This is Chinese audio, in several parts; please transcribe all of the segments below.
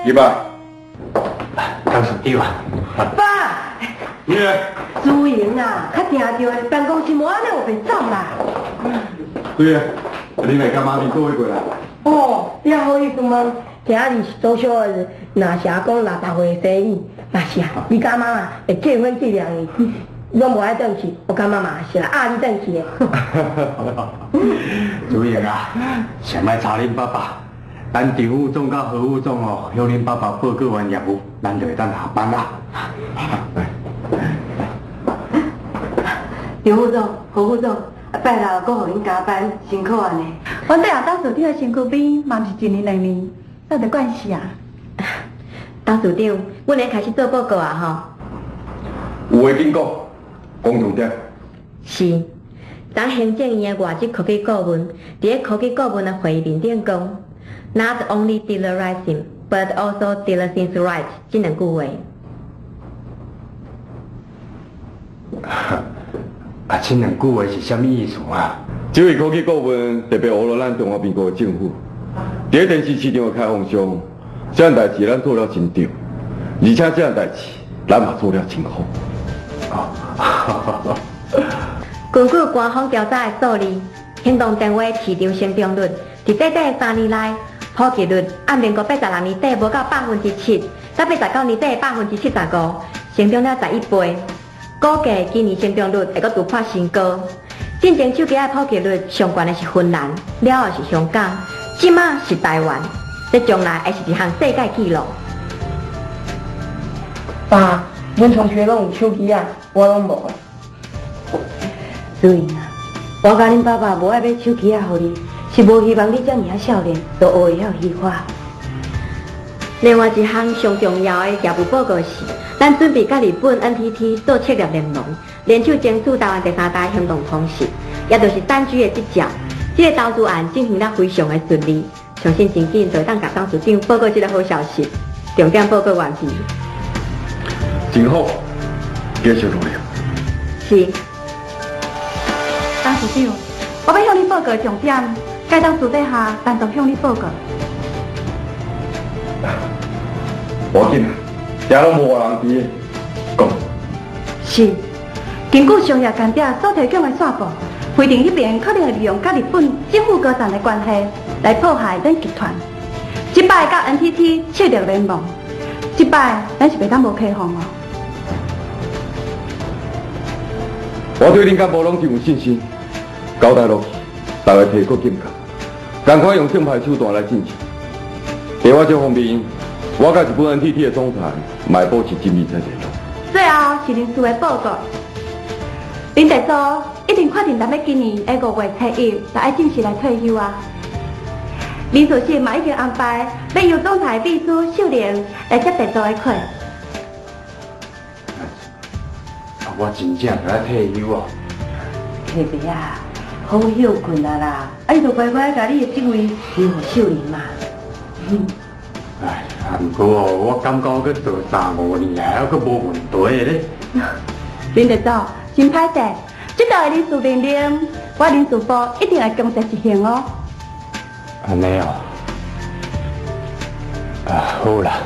一百。当属长啊。 爸。 你。 朱莹啊，较听着的办公室门安尼有袂走啦。 对啊，你来干妈咪做伙过来。 哦，你好意思吗？今日是周小的，若是阿公60岁的生日，嘛是啊，你干妈妈会结婚纪念日，拢无爱转去，我干妈妈是来压你转去的。 主任啊，想来查恁爸爸，咱张副总甲何副总哦，向恁爸爸报告完业务，咱就会当下班啦。 张副总、何副总，拜六搁互恁加班，辛苦安尼。 阮对当处长的辛苦比嘛，毋是1年2年，有得关系啊。 当处长，阮来开始做报告啊吼。有话紧讲，讲重点。 是，当行政院的外籍科技顾问，伫咧科技顾问的会议面顶讲 ，Not only did the right thing, but also did the things right， 这两句话。 啊，这两句话是啥物意思啊？这位科技顾问特别学了咱中华民国的政府，伫电视市场的开放上，这样代志咱做了真对，而且这样代志咱嘛做了真好。 根据官方调查的数字，行动电话市场成长率伫短短3年内，普及率按民国86年底无到7%，到89年底75%，成长了11倍。估计今年成长率会阁突破新高。进前手机的普及率上悬的是芬兰，了后是香港，即马是台湾，这将来会是一项世界纪录。爸，阮同学拢有手机啊，我拢无。所以啊，我甲恁爸爸无爱买手机啊，互你，是无希望你遮尔啊少年就学会晓虚华。另外一项上重要的业务报告是，咱准备甲日本 NTT 做策略联盟，联手争取台湾第3代行动通讯，也就是3G 的这招。这个投资案进行得非常的顺利，相信真紧就会当甲董事长报告这个好消息。重点报告完毕。 真好，继续努力。 是。 董事长，我要向你报告重点，该当私底下单独向你报告。 无要紧，遮拢无人伫的，讲。 是，根据商业干爹所提供的线报，会定迄边可能会利用甲日本政府高层的关系来迫害咱集团。即摆甲 NTT 策略联盟，即摆咱是袂当无开放哦。 我对恁甲无拢真有信心，交代落去，大家提高警觉，赶快用正派手段来进行。在我这方面，我甲日本 NTT 的总裁嘛保持紧密在联络。 最后是临时的报告，林地组一定确定咱要今年的5月7日就要正式来退休啊。林主席嘛已经安排要由总裁秘书秀玲来接地组的课。 我真正要退休哦。 弟弟啊，好休困啊啦，你就乖乖甲你的职位留互秀玲嘛。 哎，不过我感觉佮做3-5年来，还佮无问题的咧。 林地组真歹势，这道的人事命令，我人事部一定会强制执行哦。 安尼哦，啊好啦。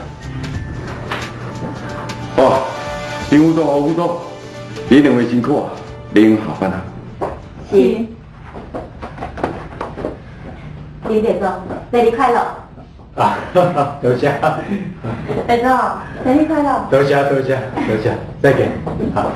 哦，张副总、何副总，你两位辛苦啊，您下班啊。 是。林地组，生日快乐！ 啊，多谢。 地组，生日快乐！ 多谢，多谢，多谢，再见。好。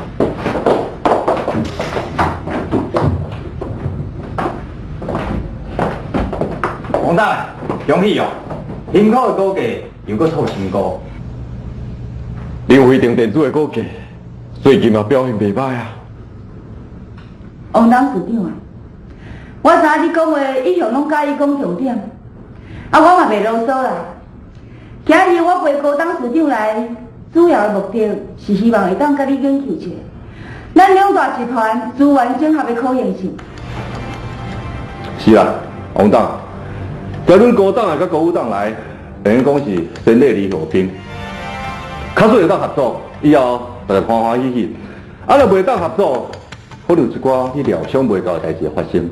王大，恭喜哦！辛苦的股价又搁创新高。林辉定电子的股价最近嘛表现袂歹啊。 王董事长啊，我知影你讲话一向拢介意讲重点，我嘛袂啰嗦啦。今日我陪高董事长来，主要的目的是希望会当甲你研究一下，咱两大集团资源整合的可行性。 是啦，王董，甲阮高董也甲国务党来，等于讲是先礼离和平，较水会当合作，以后大家欢欢喜喜。啊，若袂当合作，可能有一寡去料想袂到的代志发生。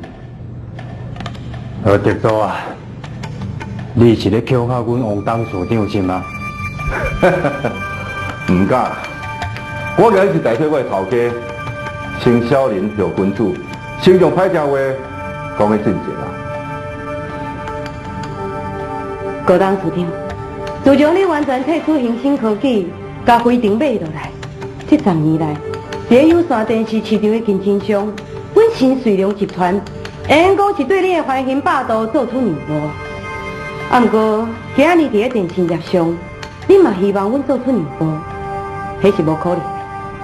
何德祖啊，你是咧恐吓阮王董事长是吗？ 唔敢啦，我今日是代替我的头家，请小林后君主，先将歹听话讲个正直啦。 高董事长，自从你完全退出恒星科技，甲飞艇买落来，这10年来，在有线电视市场的竞争上，阮新瑞良集团会用讲是对你的欢迎霸道做出让步。啊，不过今日伫咧电视业上，你嘛希望阮做出让步，迄是无可能的。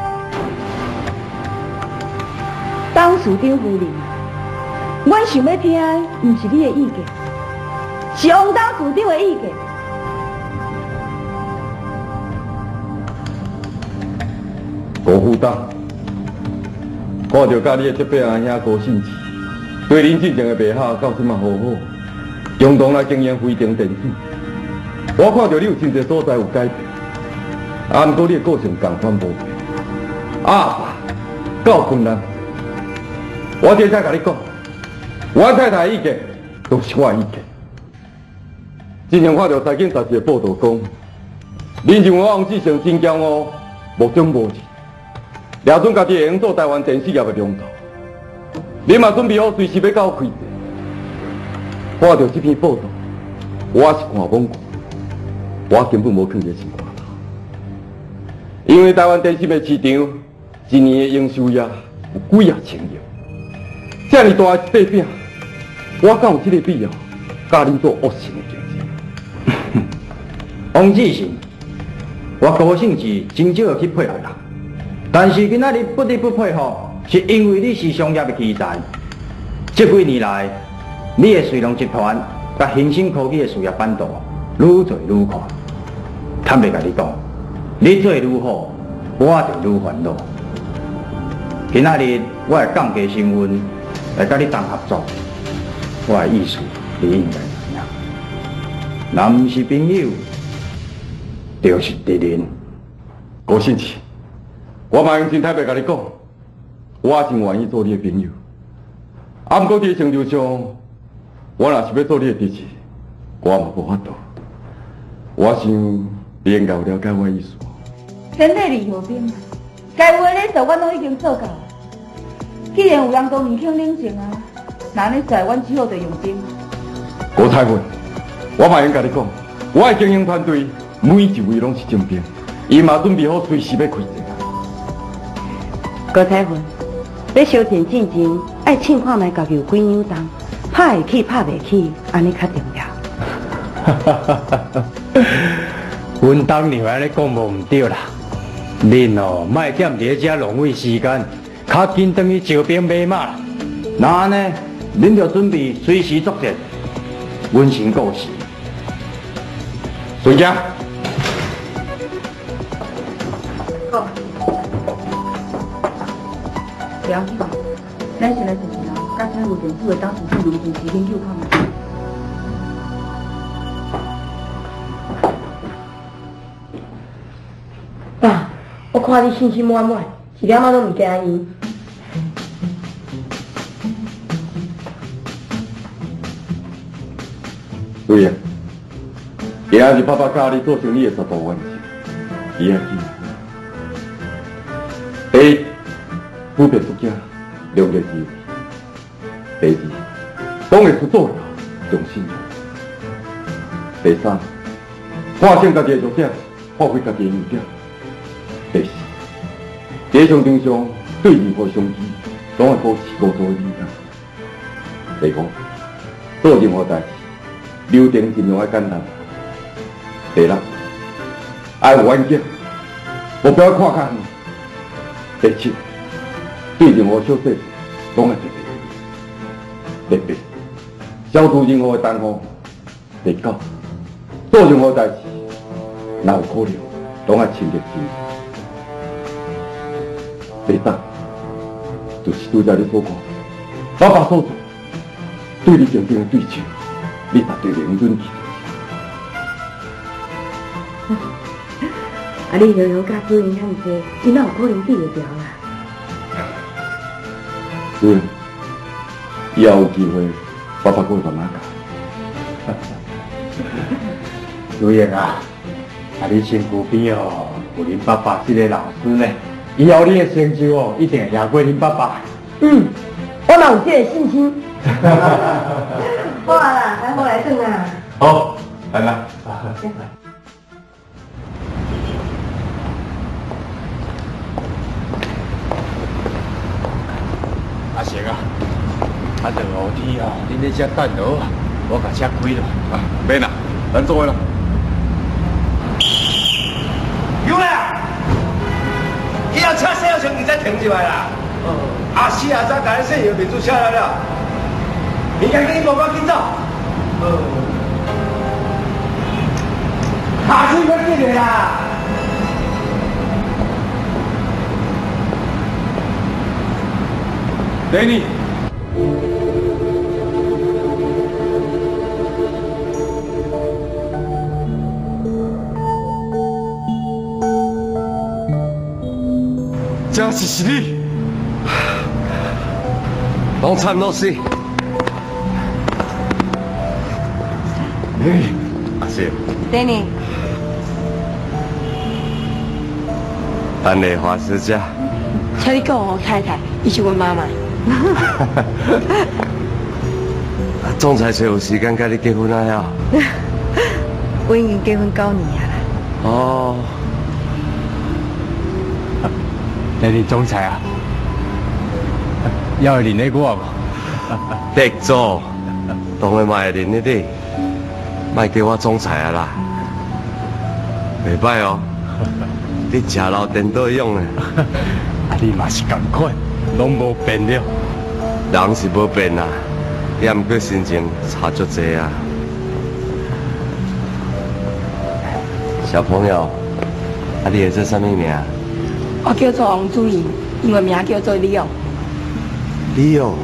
董事长夫人，阮想要听的毋是你的意见，是王董事长的意见。 高副董，看到甲你的这辈阿兄高信志，对恁进前的卖下到即嘛好好，共同来经营飞艇电视。我看到你有真侪所在有改变，啊，毋过你的个性同款无变。啊，够困难。我今才甲你讲，我太太的意见都是我的意见。之前看到财经杂志的报道讲，恁认为王志成真骄傲、目中无人，抓准家己会用做台湾电视业的龙头。你嘛准备好随时要搞开店。看到这篇报道，我是看懵过，我根本无囥在心肝头。因为台湾电视的市场，一年的营收额有几千亿，这么大的一块饼，我敢有这个必要甲恁做恶性的竞争？ 王志成，我高兴是真少去配合人，但是今仔日不得不配合，是因为你是商业的奇才。这几年来，你的瑞龙集团甲恒星科技的事业版图愈做愈宽。坦白甲你讲，你做愈好，我就愈烦恼。今仔日我会降低身份来甲你谈合作，我的意思你应该知影。若毋是朋友，就是敌人。 高信志，我嘛用真坦白甲你讲，我真愿意做你的朋友。啊，不过伫成就上，我若是要做你的支持，我嘛无法度。我想你应该有了解我的意思。 天地离合兵，该有的礼数阮拢已经做到了。既然有人都年轻冷静啊，那你在阮之后就用兵。 郭彩云，我嘛应甲你讲，我的经营团队每一位拢是精兵，伊嘛准备好随时要开战。 高彩云，要修正进前，爱称看卖家己有几样重，拍会起拍袂起，安尼较重要。 阮当年安尼讲无毋对啦，恁哦莫踮伫遮浪费时间，较紧转去招兵买马。那安尼，恁就准备随时作战，温馨故事。 孙家。 好，不要紧，咱先来就是啦，甲财务政府的董事长论尽时研究看卖。 爸，我看你信心满满，一点仔都唔惊伊。 对呀，今仔日爸爸教你做成你的10大原则，你要记。第一，普遍出境，量力而为；第二，讲会出做重信用；第三，发现家己的弱点，发挥家己的优点；第四，在上场上对任何相机，总会保持高度的理解；第五，做任何代志。流程尽量要简单。第六，爱有远景，目标看较远。第七，对任何小细节拢要特别。第八，消除任何的耽误。第九，做任何代志，若有可能，拢要亲力亲为。第十，就是拄才你所讲，爸爸所做，对你竞争的对手。你绝对认真去。 啊，你悠悠甲主任遐济，伊哪有可能比得了啦？ 主任，以后有机会，爸爸会慢慢教。 主任啊， 你身躯边哦，有恁爸爸这个老师呢，以后你的成就哦，一定会赢过恁爸爸。 嗯，我嘛有这个信心。好啊啦，来我来转啊。 好，来啦。阿成啊，啊，这后天哦，恁在遮等我，我把车开了。啊，免啦，咱做啦。有啦，以后车驶好像你再停一摆啦。啊是啊，早甲你说要民主车来了，你赶紧无赶紧走。下水要进来啦。Danny。真是你，拢惨落死。阿是。 Danny， 等你华师家。 请你讲我太太，伊是阮妈妈。 总裁找有时间跟你结婚啊呀？ 我已经结婚9年啊啦。 哦。 那你总裁啊，要会认得我无？ 得做，当然嘛会认得你，莫叫我总裁啊啦，袂歹哦。你食老颠倒用呢？ 啊，你嘛是同款，拢无变了。 人是无变啦，也毋过心情差足济啊。小朋友，啊，你会做啥物名？ 我叫做王祖仪，英文名叫做李奥。 李奥，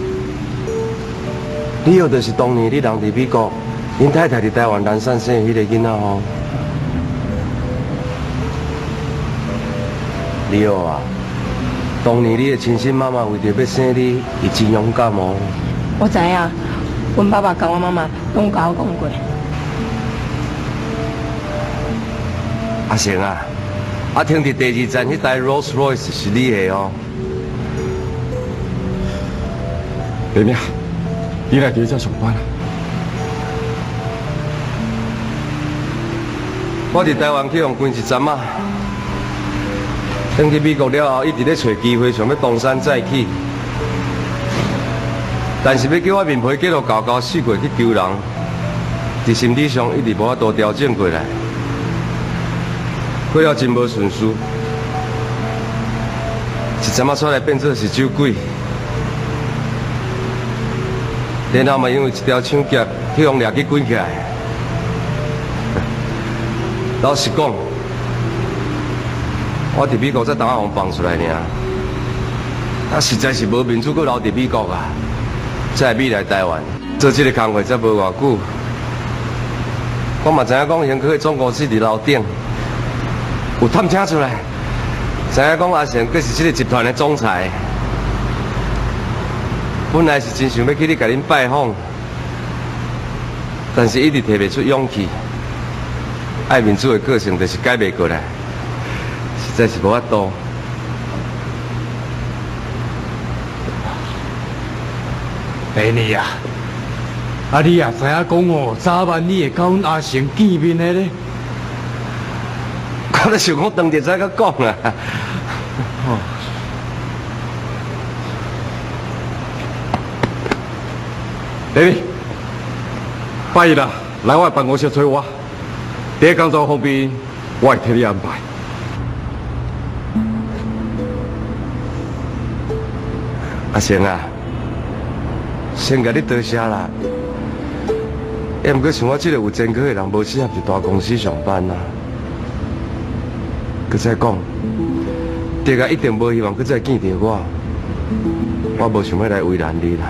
李奥就是当年你人伫美国，恁太太伫台湾南山生迄个囡仔吼。李奥啊，当年你的亲生妈妈为着要生你，伊真勇敢哦。 我知影，阮爸爸甲我妈妈拢有甲我讲过。 阿成啊。啊，停伫第2站迄台 Rolls Royce 是你的哦。 妹妹，你来伫遮上班啊？ 我伫台湾去用关1站啊，等去美国了后，一直咧找机会，想要东山再起。但是要叫我面皮结落厚厚死过去救人，伫心理上一直无法度调整过来。过了真无顺序，1站出来变做是酒鬼，然后嘛因为一条抢劫去用掠去关起来。老实讲，我伫美国才当下互放出来尔，啊实在是无民主，阁留伫美国啊，才会来台湾做这个工作才无偌久。我嘛知影讲，先去总公司伫楼顶。有探听出来，知影讲阿成，佫是这个集团的总裁。本来是真想要去你甲恁拜访，但是一直提袂出勇气。爱民主的个性就是改袂过来，实在是无法度。 你啊，啊你也知影讲哦，早晚你会甲阮阿成见面的咧。 我咧想讲，当日才甲讲啊。 你，拜一啦，来我办公室找我。第一工作方面，我会替你安排。 阿成啊，先甲你多谢啦。也毋过像我这个有前科的人，无适合伫大公司上班啊。佮再讲，大家一定无希望佮再见到我，我无想要来为难你啦。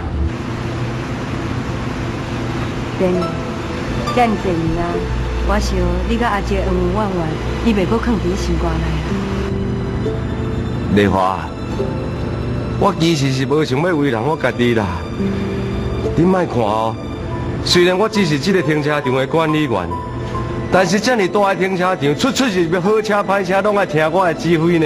真，遮尔济年啊，我想你甲阿姐恩恩怨怨，你袂阁囥伫心肝内啦。 丽华，我其实是无想要为难我家己啦。你莫看哦，虽然我只是这个停车场的管理员， 但是这么大的停车场，出入要好车歹车，拢爱听我的指挥呢。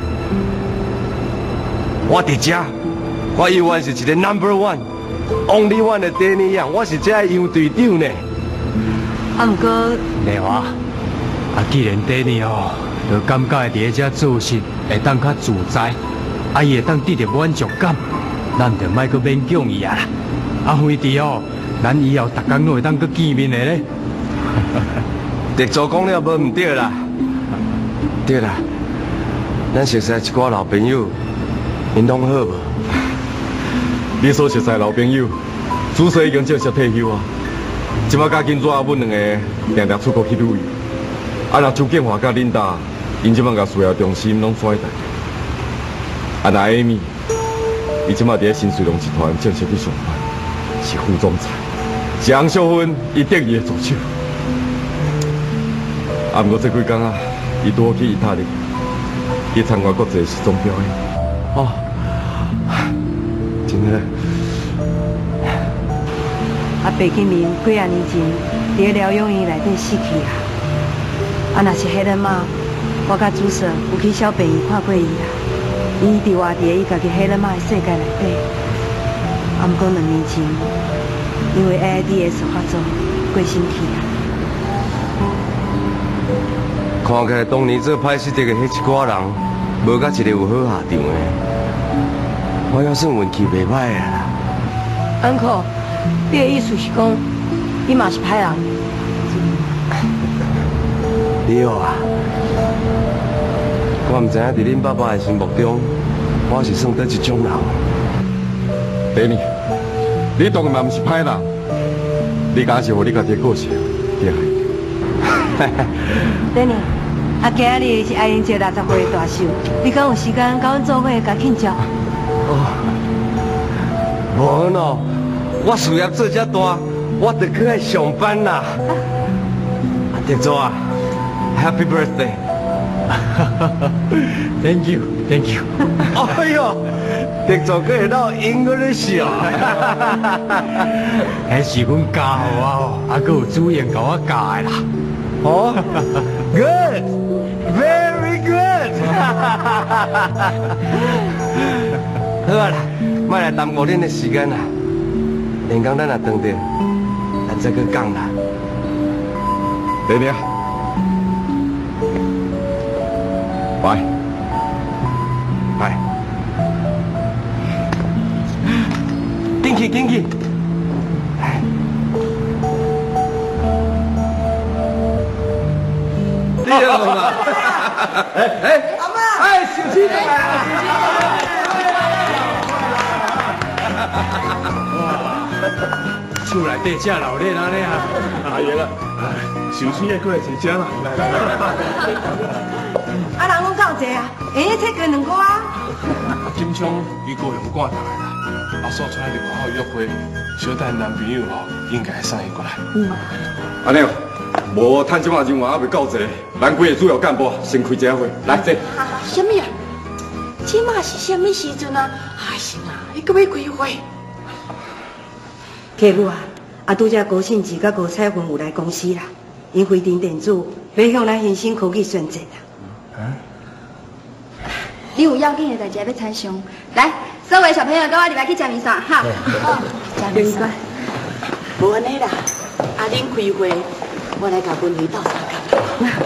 我伫这，我永远是一个 No.1、Only One 的第二样，我是这个杨队长呢。 啊，毋过丽华，既然第二哦，就感觉会伫遮做事会当较自在，伊会当得到满足感，咱就莫阁勉强伊啊。非得哦，咱以后逐工都会当阁见面的咧。 特助讲了无毋对啦，对啦，咱熟悉一寡老朋友，因拢好无？ 你所熟悉老朋友，主席已经正式退休啊。即马甲金主阿阮两个定定出国去旅游。若周建华甲琳达，因即马甲事业重心拢甩台。那艾米，伊即马伫咧新水龙集团正式去上班，是副总裁。是洪秀芬伊得意的助手。毋过这几工啊，伊拄好去意大利，去参观国际时装表演。 哦，真好。 白金明几啊年前伫疗养院内底死去啊。若是迄个妈，我甲主席有去小病院看过伊啦。伊伫活伫伊家己迄个妈的世界内底。毋过2年前，因为 AIDS 发作过身去啊。 看起来当年做歹事的迄一寡人，无甲一个有好下场的。我还算运气袂歹的啦。 Uncle， 你的意思是讲，伊嘛是歹人？ 对啊，我毋知影伫恁爸爸的心目中，我是算得一种人。 第二，你当然嘛毋是歹人，你敢是互你家己的个性厉害。 等你，今日是爱玲姐60岁的大寿，你敢有时间甲阮做伙甲庆祝？ 无喏，我事业做遮大，我得去爱上班啦。特助啊 ，Happy birthday！ Thank you, thank you。 哎呦，特助阁会到英语咧笑。 迄是阮教互我哦，阁有主任甲我教的啦。 哦 ，Good, very good。好啊啦，莫来耽误恁的时间啦。连工咱若长着，咱再去讲啦。 弟弟啊，拜拜， 进去进去。对了嘛，阿妈，小七来了， 厝内底正热闹安尼啊！ 阿爷啦，寿星也过来一只啦， 人拢够济啊，会切过2个啊。 金昌伊高雄挂台啦，阿嫂出来就外口约会，小等男朋友吼，应该送伊过来。 安尼哦，无趁即马人员还未够济，咱几个主要干部先开一下会，来坐。 什么啊？即马是什么时阵啊？哎是啊，伊搁要开会。 客户啊，拄则高信志甲高彩芬有来公司啦，因飞电电子要向咱新兴科技宣战啦。 你有要紧的代志要参详，来，所有小朋友跟我入来去吃面线哈。好，吃面线。 无安尼啦，恁开会，我来甲文慧斗相共。